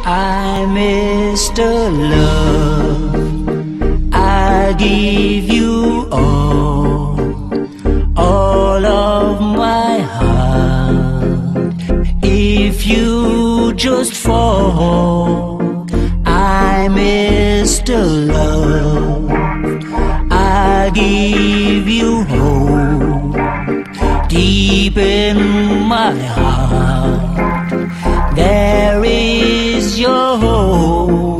I'm Mr. Love. I give you all of my heart. If you just fall, I'm Mr. Love. I give you hope deep in my heart. There is your hope.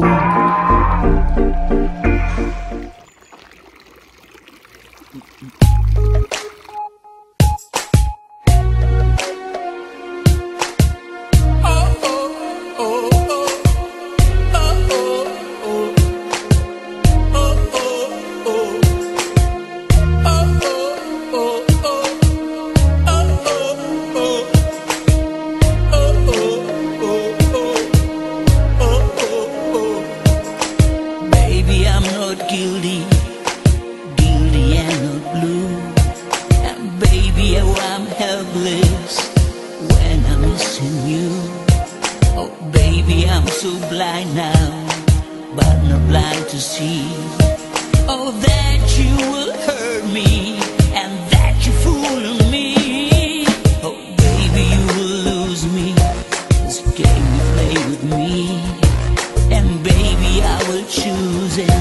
Guilty and not blue. And baby, oh, I'm helpless when I'm missing you. Oh baby, I'm so blind now, but not blind to see. Oh, that you will hurt me and that you're fooling me. Oh baby, you will lose me. This game you play with me. And baby, I will choose it.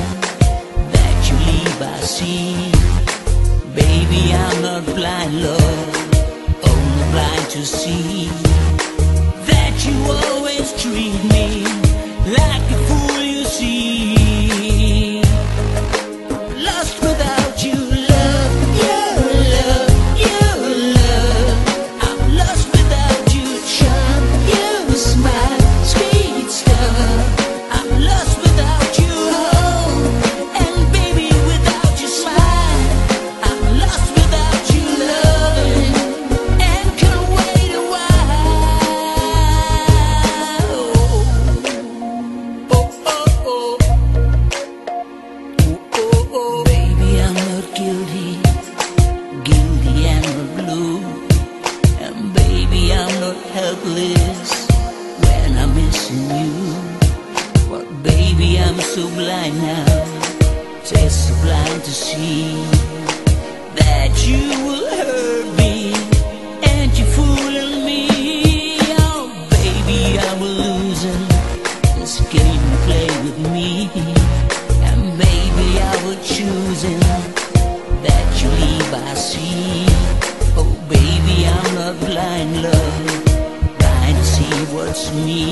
I see, baby, I'm not blind, love, only blind to see that you always treat me like a fool, you see. Lost without you, love, your love, your love. I'm lost without you, charm, your smile, sweet stuff. I'm lost without you. Helpless when I'm missing you. But baby, I'm so blind now, just so blind to see that you will hurt me and you're fooling me. Oh baby, I'm losing this game you play with me. And baby, I will choosing that you leave, I see. Oh baby, I'm not blind, love, see what's me.